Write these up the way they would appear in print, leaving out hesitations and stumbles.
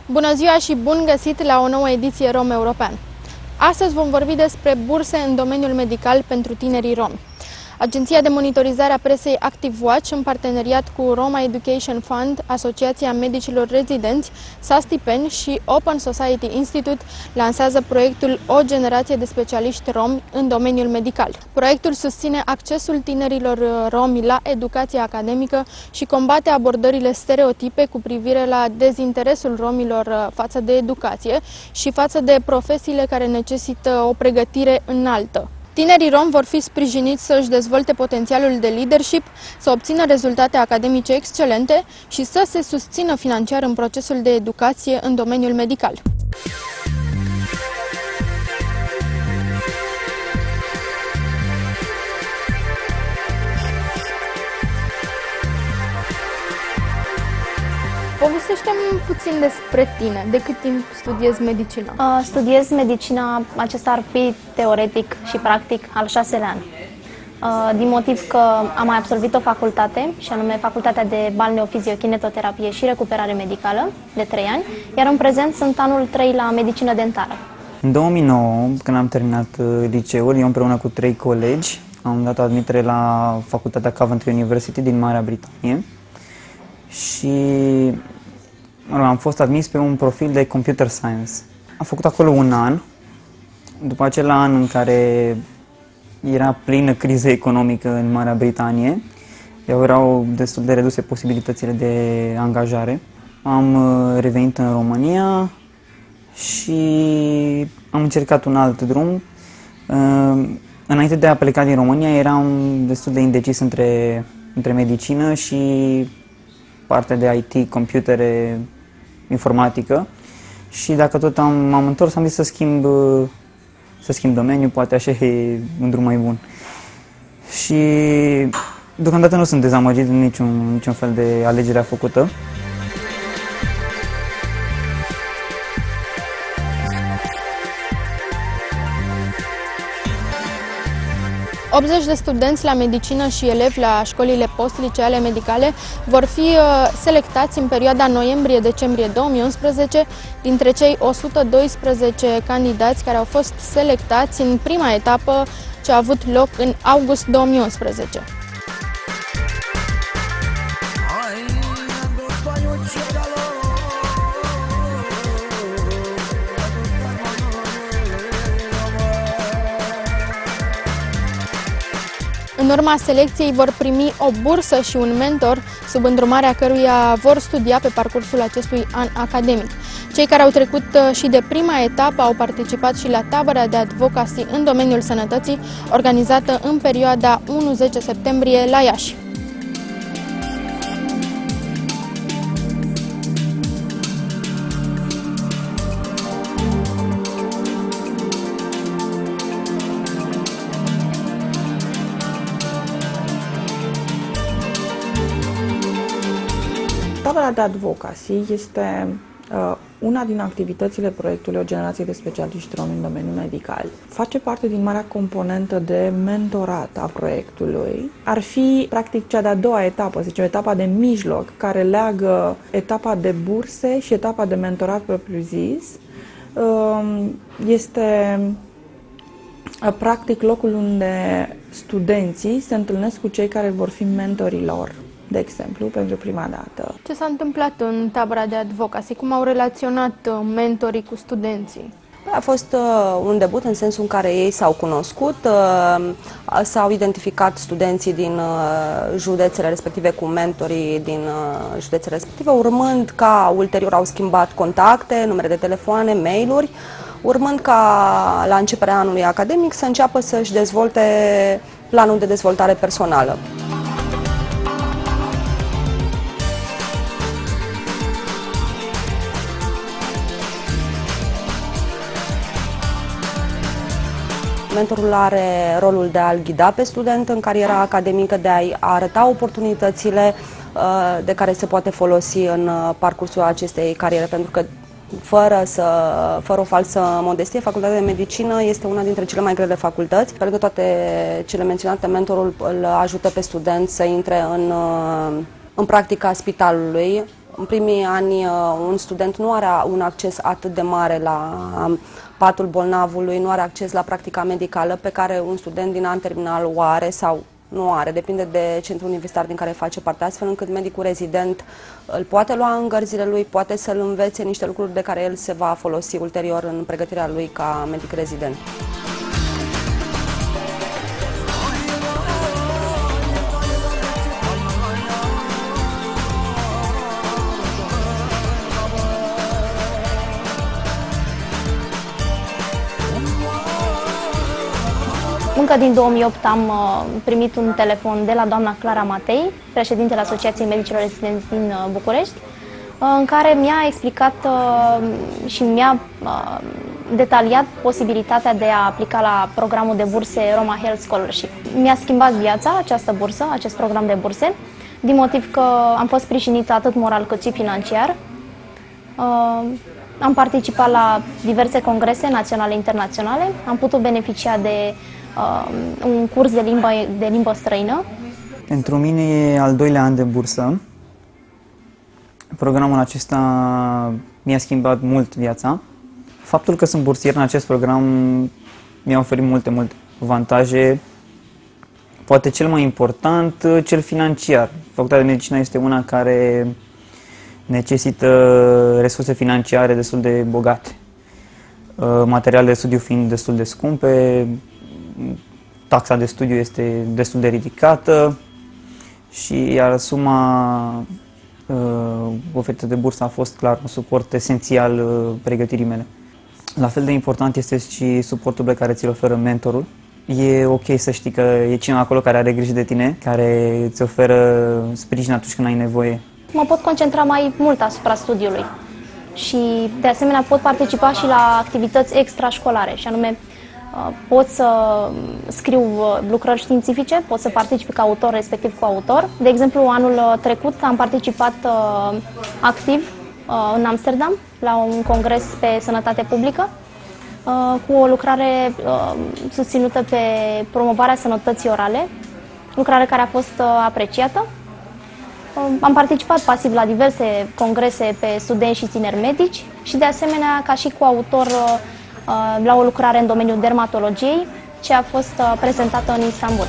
Bună ziua și bun găsit la o nouă ediție Rom European. Astăzi vom vorbi despre burse în domeniul medical pentru tinerii romi. Agenția de monitorizare a presei Active Watch, în parteneriat cu Roma Education Fund, Asociația Medicilor Rezidenți, SaStipen și Open Society Institute, lansează proiectul O generație de specialiști romi în domeniul medical. Proiectul susține accesul tinerilor romi la educație academică și combate abordările stereotipe cu privire la dezinteresul romilor față de educație și față de profesiile care necesită o pregătire înaltă. Tinerii romi vor fi sprijiniți să își dezvolte potențialul de leadership, să obțină rezultate academice excelente și să se susțină financiar în procesul de educație în domeniul medical. Povestește-mi puțin despre tine. De cât timp studiezi medicina? Studiez medicina, acesta ar fi teoretic și practic al 6-lea an. Din motiv că am mai absolvit o facultate, și anume Facultatea de Balneofiziokinetoterapie și Recuperare Medicală, de 3 ani, iar în prezent sunt anul 3 la medicină dentară. În 2009, când am terminat liceul, eu împreună cu 3 colegi am dat admitere la Facultatea Coventry University din Marea Britanie și am fost admis pe un profil de Computer Science. Am făcut acolo un an, după acel an în care era plină criză economică în Marea Britanie, erau destul de reduse posibilitățile de angajare. Am revenit în România și am încercat un alt drum. Înainte de a pleca din România eram destul de indecis între medicină și partea de IT, computere, informatică, și dacă tot m-am întors, am zis să schimb domeniu, poate așa e un drum mai bun. Și deocamdată nu sunt dezamăgit de niciun fel de alegere făcută. 80 de studenți la medicină și elevi la școlile post-liceale medicale vor fi selectați în perioada noiembrie-decembrie 2011 dintre cei 112 candidați care au fost selectați în prima etapă ce a avut loc în august 2011. În urma selecției vor primi o bursă și un mentor, sub îndrumarea căruia vor studia pe parcursul acestui an academic. Cei care au trecut și de prima etapă au participat și la tabăra de advocacy în domeniul sănătății, organizată în perioada 1-10 septembrie la Iași. Tabăra de advocacy este una din activitățile proiectului O generație de specialiști romi în domeniul medical. Face parte din marea componentă de mentorat a proiectului. Ar fi, practic, cea de-a doua etapă, zicem, etapa de mijloc, care leagă etapa de burse și etapa de mentorat propriu-zis. Este, practic, locul unde studenții se întâlnesc cu cei care vor fi mentorii lor, de exemplu, pentru prima dată. Ce s-a întâmplat în tabăra de advocacy? Cum au relaționat mentorii cu studenții? A fost un debut în sensul în care ei s-au cunoscut, s-au identificat studenții din județele respective cu mentorii din județele respective, urmând ca ulterior au schimbat contacte, numere de telefoane, mail-uri, urmând ca la începerea anului academic să înceapă să-și dezvolte planul de dezvoltare personală. Mentorul are rolul de a-l ghida pe student în cariera academică, de a-i arăta oportunitățile de care se poate folosi în parcursul acestei cariere, pentru că fără o falsă modestie, Facultatea de Medicină este una dintre cele mai grele facultăți. Pe lângă toate cele menționate, mentorul îl ajută pe student să intre în practica spitalului, În primii ani un student nu are un acces atât de mare la patul bolnavului, nu are acces la practica medicală pe care un student din an terminal o are sau nu are, depinde de centrul universitar din care face parte, astfel încât medicul rezident îl poate lua în gărzile lui, poate să-l învețe niște lucruri de care el se va folosi ulterior în pregătirea lui ca medic rezident. Încă din 2008 am primit un telefon de la doamna Clara Matei, președintele Asociației Medicilor Rezidenți din București, în care mi-a explicat și mi-a detaliat posibilitatea de a aplica la programul de burse Roma Health Scholarship. Mi-a schimbat viața această bursă, acest program de burse, din motiv că am fost sprijinită atât moral cât și financiar. Am participat la diverse congrese naționale și internaționale, am putut beneficia de un curs de limbă străină. Pentru mine e al doilea an de bursă. Programul acesta mi-a schimbat mult viața. Faptul că sunt bursier în acest program mi-a oferit multe avantaje. Poate cel mai important, cel financiar. Facultatea de medicină este una care necesită resurse financiare destul de bogate. Materialele de studiu fiind destul de scumpe, taxa de studiu este destul de ridicată și iar suma oferită de bursă a fost clar un suport esențial pregătirii mele. La fel de important este și suportul pe care ți-l oferă mentorul. E ok să știi că e cineva acolo care are grijă de tine, care îți oferă sprijin atunci când ai nevoie. Mă pot concentra mai mult asupra studiului și de asemenea pot participa și la activități extrașcolare, și anume pot să scriu lucrări științifice, pot să particip ca autor, respectiv coautor. De exemplu, anul trecut am participat activ în Amsterdam la un congres pe sănătate publică cu o lucrare susținută pe promovarea sănătății orale, lucrare care a fost apreciată. Am participat pasiv la diverse congrese pe studenți și tineri medici și de asemenea ca și coautor la o lucrare în domeniul dermatologiei, ce a fost prezentată în Istanbul.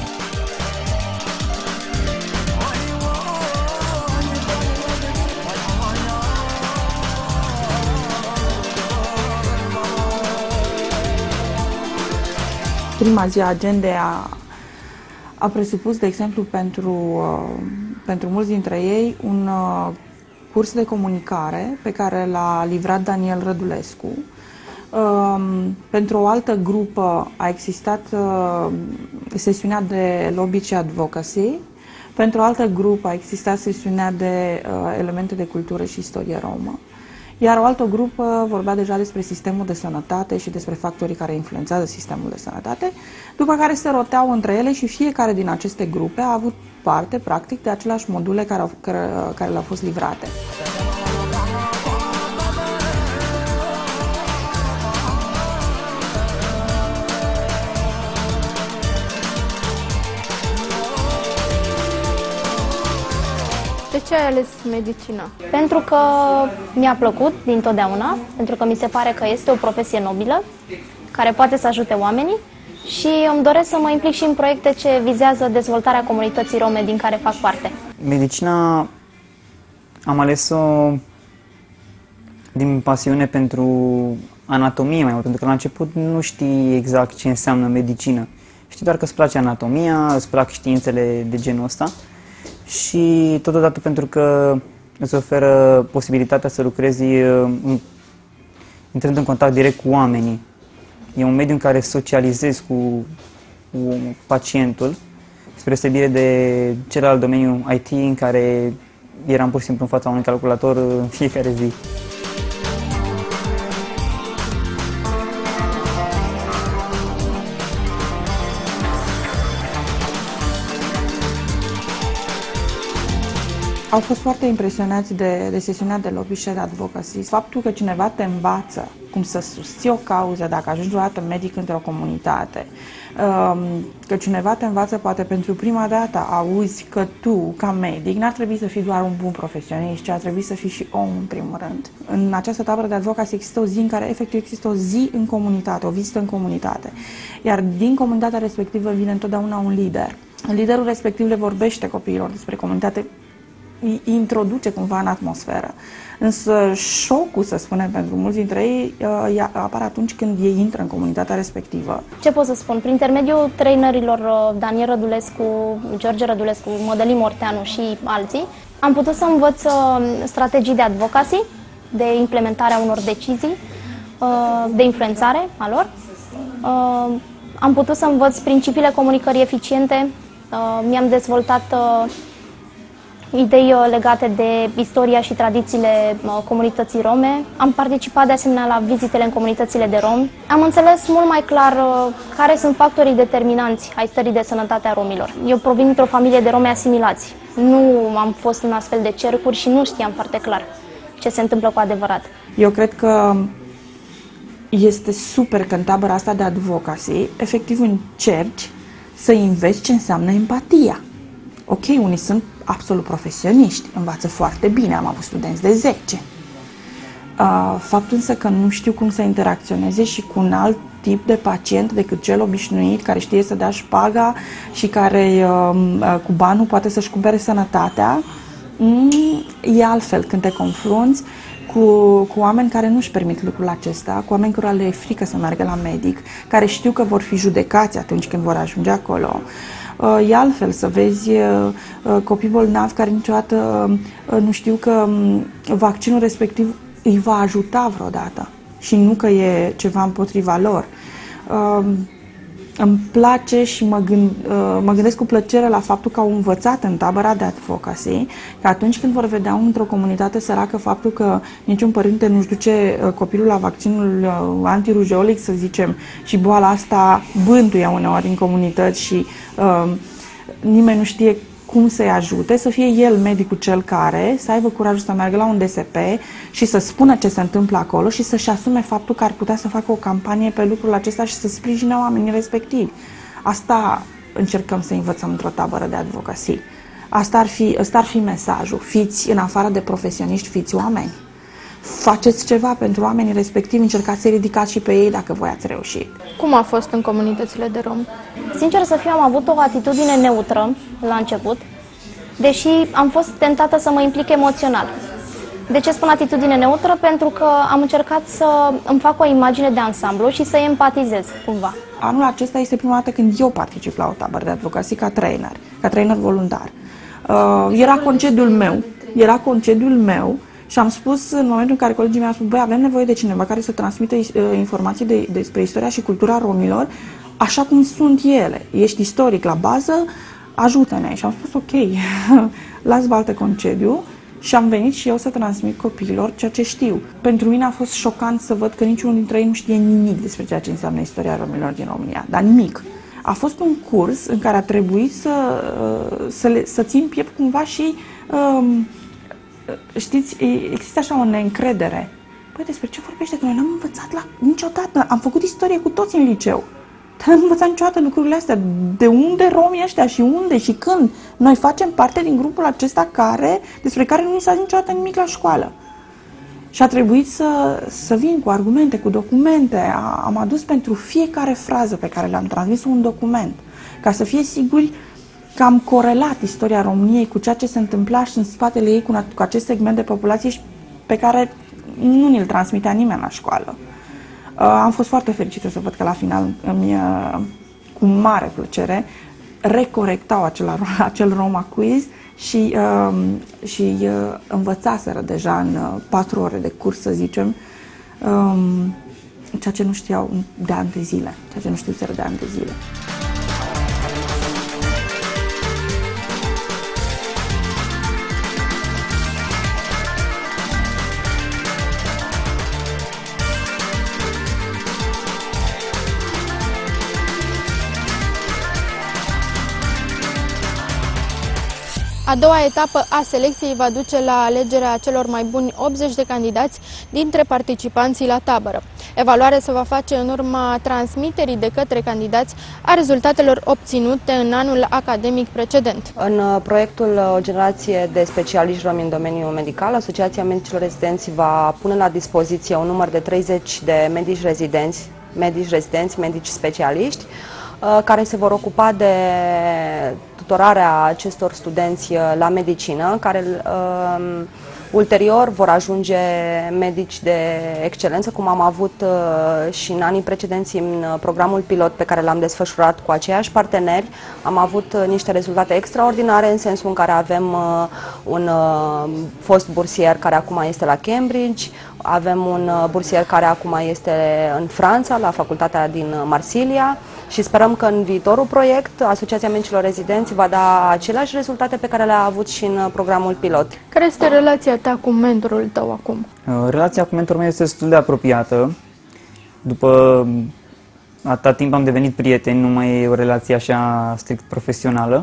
Prima zi a agendei a presupus, de exemplu, pentru mulți dintre ei, un curs de comunicare pe care l-a livrat Daniel Rădulescu. Pentru o altă grupă a existat sesiunea de lobby și advocacy, pentru o altă grupă a existat sesiunea de elemente de cultură și istorie romă, iar o altă grupă vorbea deja despre sistemul de sănătate și despre factorii care influențează sistemul de sănătate, după care se roteau între ele și fiecare din aceste grupe a avut parte, practic, de aceleași module care le-au fost livrate. De ce ai ales medicina? Pentru că mi-a plăcut dintotdeauna, pentru că mi se pare că este o profesie nobilă, care poate să ajute oamenii și îmi doresc să mă implic și în proiecte ce vizează dezvoltarea comunității rome din care fac parte. Medicina am ales-o din pasiune pentru anatomie mai mult, pentru că la început nu știi exact ce înseamnă medicină. Știi doar că îți place anatomia, îți plac științele de genul ăsta. Și totodată pentru că îți oferă posibilitatea să lucrezi intrând în contact direct cu oamenii. E un mediu în care socializezi cu pacientul, spre deosebire de celălalt domeniu IT în care eram pur și simplu în fața unui calculator în fiecare zi. Au fost foarte impresionați de sesiunea de lobby și de advocacy. Faptul că cineva te învață cum să susții o cauză dacă ajungi vreodată medic într-o comunitate, că cineva te învață poate pentru prima dată auzi că tu, ca medic, n-ar trebui să fii doar un bun profesionist, ci ar trebui să fii și om în primul rând. În această tabără de advocacy există o zi în care efectiv există o zi în comunitate, o vizită în comunitate, iar din comunitatea respectivă vine întotdeauna un lider. Liderul respectiv le vorbește copiilor despre comunitate, îi introduce cumva în atmosferă. Însă șocul, să spunem, pentru mulți dintre ei apare atunci când ei intră în comunitatea respectivă. Ce pot să spun? Prin intermediul trainerilor Daniel Rădulescu, George Rădulescu, Mădălin Morteanu și alții, am putut să învăț strategii de advocacy, de implementare a unor decizii, de influențare a lor. Am putut să învăț principiile comunicării eficiente, mi-am dezvoltat idei legate de istoria și tradițiile comunității rome. Am participat de asemenea la vizitele în comunitățile de romi. Am înțeles mult mai clar care sunt factorii determinanți ai stării de sănătate a romilor. Eu provin dintr-o familie de romi asimilați. Nu am fost în astfel de cercuri și nu știam foarte clar ce se întâmplă cu adevărat. Eu cred că este super că în tabăra asta de advocacy efectiv încerci să înveți ce înseamnă empatia. Ok, unii sunt absolut profesioniști, învață foarte bine, am avut studenți de 10. Faptul însă că nu știu cum să interacționeze și cu un alt tip de pacient decât cel obișnuit, care știe să dea șpaga și care cu banul poate să-și cumpere sănătatea, e altfel când te confrunți cu oameni care nu își permit lucrul acesta, cu oameni care le e frică să meargă la medic, care știu că vor fi judecați atunci când vor ajunge acolo. E altfel să vezi copii bolnavi care niciodată nu știu că vaccinul respectiv îi va ajuta vreodată și nu că e ceva împotriva lor. Îmi place și mă gândesc cu plăcere la faptul că au învățat în tabăra de advocacy că atunci când vor vedea într-o comunitate săracă faptul că niciun părinte nu-și duce copilul la vaccinul antirujeolic, să zicem, și boala asta bântuie uneori în comunități și nimeni nu știe cum să-i ajute, să fie el medicul cel care să aibă curajul să meargă la un DSP și să spună ce se întâmplă acolo și să-și asume faptul că ar putea să facă o campanie pe lucrul acesta și să sprijine oamenii respectivi. Asta încercăm să învățăm într-o tabără de advocacy. Ăsta ar fi mesajul. Fiți, în afară de profesioniști, fiți oameni. Faceți ceva pentru oamenii respectivi, încercați să-i ridicați și pe ei dacă voi ați reușit. Cum a fost în comunitățile de romi? Sincer să fiu, am avut o atitudine neutră la început, deși am fost tentată să mă implic emoțional. De ce spun atitudine neutră? Pentru că am încercat să îmi fac o imagine de ansamblu și să empatizez cumva. Anul acesta este prima dată când eu particip la o tabără de advocacy ca trainer voluntar. Era concediul meu și am spus în momentul în care colegii mei au spus, băi, avem nevoie de cineva care să transmită informații despre istoria și cultura romilor așa cum sunt ele. Ești istoric la bază, ajută-ne. Și am spus, ok, las baltă concediu și am venit și eu să transmit copiilor ceea ce știu. Pentru mine a fost șocant să văd că niciunul dintre ei nu știe nimic despre ceea ce înseamnă istoria romilor din România, dar nimic. A fost un curs în care a trebuit să țin piept cumva și știți, există așa o neîncredere. Păi despre ce vorbește? Că noi n-am învățat niciodată. Am făcut istorie cu toți în liceu. Dar n-am învățat niciodată lucrurile astea. De unde romii ăștia și unde și când? Noi facem parte din grupul acesta despre care nu ni s-a zis niciodată nimic la școală. Și a trebuit să vin cu argumente, cu documente. Am adus pentru fiecare frază pe care le-am transmis un document. Ca să fie siguri că am corelat istoria României cu ceea ce se întâmpla și în spatele ei cu acest segment de populație pe care nu ni-l transmitea nimeni la școală. Am fost foarte fericită să văd că la final cu mare plăcere recorectau acel Roma Quiz și învățaseră deja în 4 ore de curs, să zicem, ceea ce nu știau de ani de zile, ceea ce nu știuseră de ani de zile. A doua etapă a selecției va duce la alegerea celor mai buni 80 de candidați dintre participanții la tabără. Evaluarea se va face în urma transmiterii de către candidați a rezultatelor obținute în anul academic precedent. În proiectul O generație de specialiști romi în domeniul medical, Asociația Medicilor Rezidenți va pune la dispoziție un număr de 30 de medici rezidenți, medici specialiști, care se vor ocupa de tutorarea acestor studenți la medicină, care ulterior vor ajunge medici de excelență, cum am avut și în anii precedenți în programul pilot pe care l-am desfășurat cu aceiași parteneri. Am avut niște rezultate extraordinare în sensul în care avem un fost bursier care acum este la Cambridge, avem un bursier care acum este în Franța, la facultatea din Marsilia, și sperăm că în viitorul proiect Asociația Medicilor Rezidenți va da aceleași rezultate pe care le-a avut și în programul pilot. Care este relația ta cu mentorul tău acum? Relația cu mentorul meu este destul de apropiată. După atâta timp am devenit prieteni, nu mai e o relație așa strict profesională.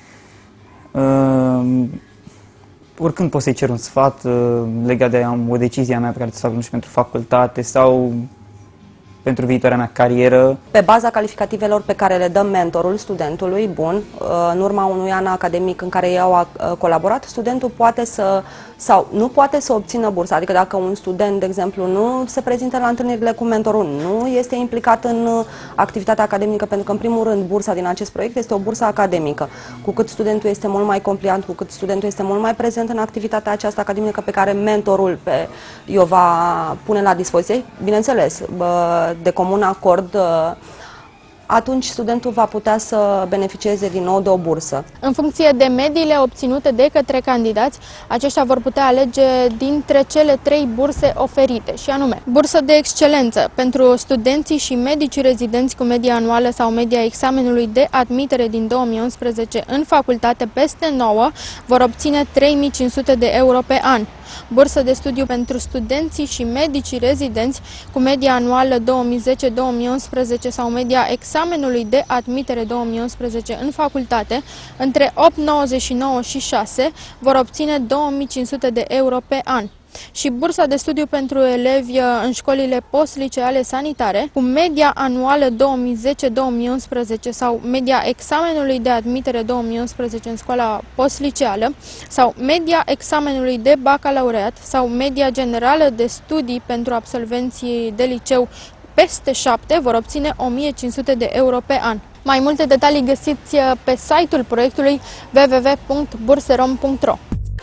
Oricând pot să-i cer un sfat legat de o decizie a mea pe care să fac, nu știu, pentru facultate sau pentru viitoarea mea carieră. Pe baza calificativelor pe care le dă mentorul studentului, bun, în urma unui an academic în care ei au colaborat, studentul poate să, sau nu poate să obțină bursa. Adică dacă un student, de exemplu, nu se prezintă la întâlnirile cu mentorul, nu este implicat în activitatea academică, pentru că, în primul rând, bursa din acest proiect este o bursă academică. Cu cât studentul este mult mai compliant, cu cât studentul este mult mai prezent în activitatea aceasta academică pe care mentorul o va pune la dispoziție, bineînțeles, de comun acord, atunci studentul va putea să beneficieze din nou de o bursă. În funcție de mediile obținute de către candidați, aceștia vor putea alege dintre cele 3 burse oferite, și anume: bursă de excelență pentru studenții și medicii rezidenți cu media anuală sau media examenului de admitere din 2011 în facultate peste 9 vor obține 3.500 de euro pe an. Bursă de studiu pentru studenții și medicii rezidenți cu media anuală 2010-2011 sau media examenului de admitere 2011 în facultate între 8,99 și 6 vor obține 2.500 de euro pe an. Și bursa de studiu pentru elevi în școlile post-liceale sanitare cu media anuală 2010-2011 sau media examenului de admitere 2011 în școala post-liceală sau media examenului de bacalaureat sau media generală de studii pentru absolvenții de liceu peste 7 vor obține 1.500 de euro pe an. Mai multe detalii găsiți pe site-ul proiectului www.burserom.ro.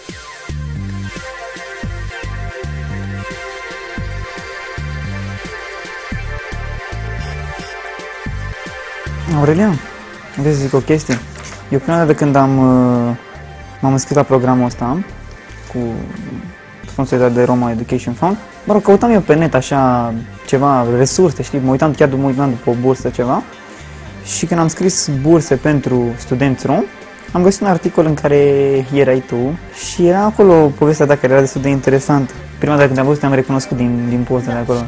Aurelian, vrei să zic o chestie? Eu prima dată când m-am înscris la programul ăsta cu sponsorizat de Roma Education Fund, mă rog, căutam eu pe net așa ceva, resurse, știi, mă uitam după o bursă ceva, și când am scris burse pentru studenți rom, am găsit un articol în care erai tu și era acolo povestea ta care era destul de interesantă. Prima dată când am văzut, te-am recunoscut din poza de acolo.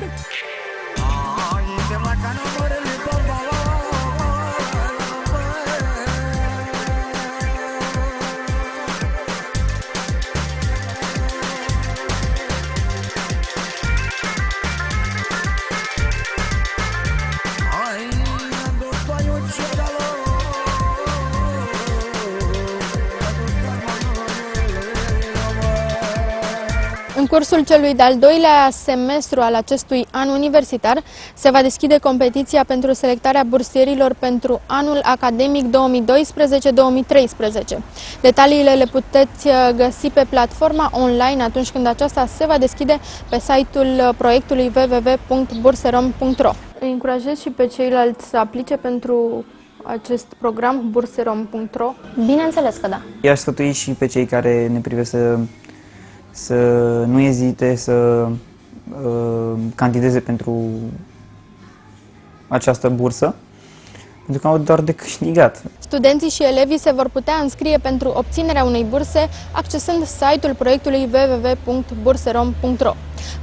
În cursul celui de-al doilea semestru al acestui an universitar se va deschide competiția pentru selectarea bursierilor pentru anul academic 2012-2013. Detaliile le puteți găsi pe platforma online atunci când aceasta se va deschide pe site-ul proiectului www.burserom.ro. Îi încurajez și pe ceilalți să aplice pentru acest program burserom.ro? Bineînțeles că da. I-aș sfătui și pe cei care ne privesc să nu ezite să candideze pentru această bursă, pentru că au doar de câștigat. Studenții și elevii se vor putea înscrie pentru obținerea unei burse accesând site-ul proiectului www.burserom.ro.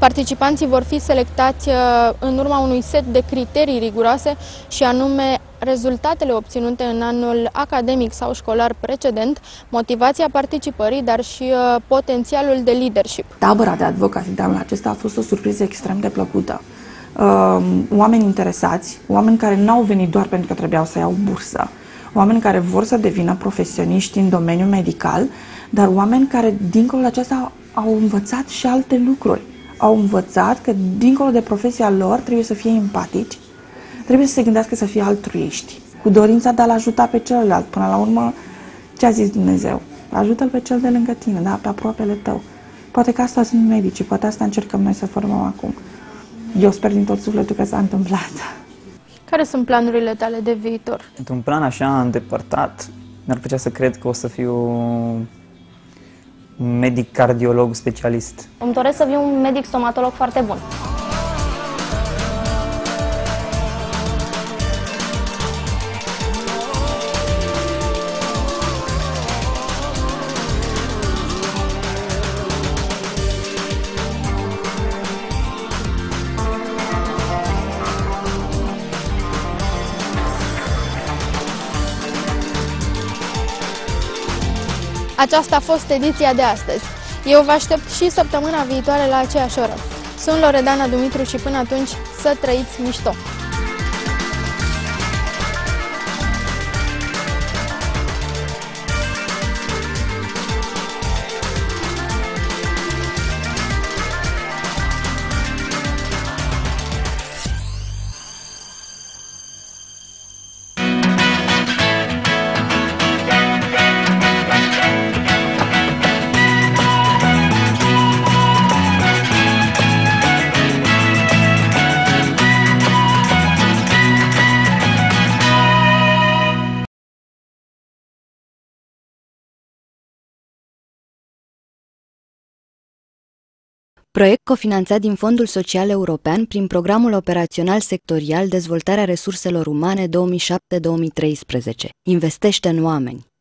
Participanții vor fi selectați în urma unui set de criterii riguroase și anume rezultatele obținute în anul academic sau școlar precedent, motivația participării, dar și potențialul de leadership. Tabăra de advocați de anul acesta a fost o surpriză extrem de plăcută. Oameni interesați, oameni care n-au venit doar pentru că trebuiau să iau bursă, oameni care vor să devină profesioniști în domeniul medical, dar oameni care, dincolo de aceasta, au învățat și alte lucruri. Au învățat că, dincolo de profesia lor, trebuie să fie empatici, trebuie să se gândească să fie altruiști, cu dorința de a-l ajuta pe celălalt. Până la urmă, ce a zis Dumnezeu? Ajută-l pe cel de lângă tine, da? Pe aproapele tău. Poate că asta sunt medicii, poate asta încercăm noi să formăm acum. Eu sper din tot sufletul că s-a întâmplat. Care sunt planurile tale de viitor? Într-un plan așa îndepărtat, mi-ar plăcea să cred că o să fiu un medic cardiolog specialist. Îmi doresc să fiu un medic stomatolog foarte bun. Aceasta a fost ediția de astăzi. Eu vă aștept și săptămâna viitoare la aceeași oră. Sunt Loredana Dumitru și până atunci să trăiți mișto! Proiect cofinanțat din Fondul Social European prin Programul Operațional Sectorial Dezvoltarea Resurselor Umane 2007-2013. Investește în oameni.